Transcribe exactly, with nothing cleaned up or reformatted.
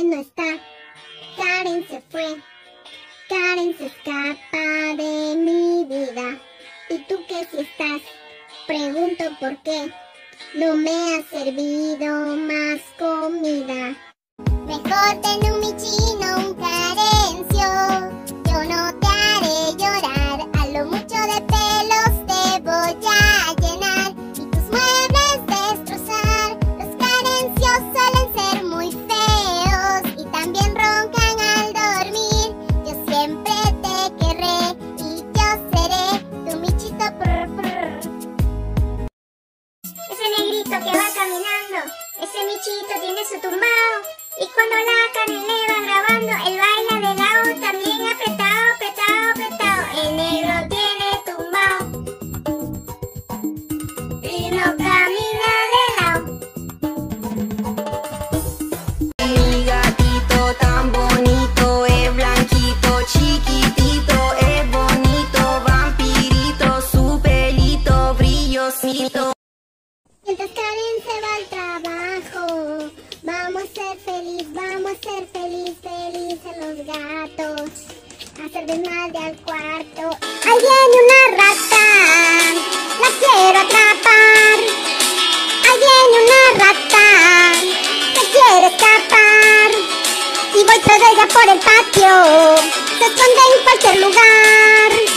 Karen no está, Karen se fue, Karen se escapa de mi vida. ¿Y tú qué si estás? Pregunto por qué no me has servido más comida. Mejor ten un michino, un carencio, yo no te haré llorar, a lo mucho de pelos te voy a llenar y tus muebles destrozar. Los carencios suelen ser muy feos y también roncan al dormir. Yo siempre te querré y yo seré tu michito. Prr, prr. Ese negrito que va caminando, ese michito tiene su tumbao. Y cuando la Karen le va grabando, él baila de lado, también apretado, apretado, apretado. El negro tiene tumbao y no camina de lado. Mi gatito tan bonito, es blanquito, chiquitito, es bonito, vampirito, su pelito brillosito. Mientras Karen se va al trabajo, vamos a ser feliz, vamos a ser feliz, felices los gatos, hacer desmadre al cuarto. Ahí viene una rata, la quiero atrapar. Ahí viene una rata, se quiere escapar. Y voy tras ella por el patio, se esconde en cualquier lugar.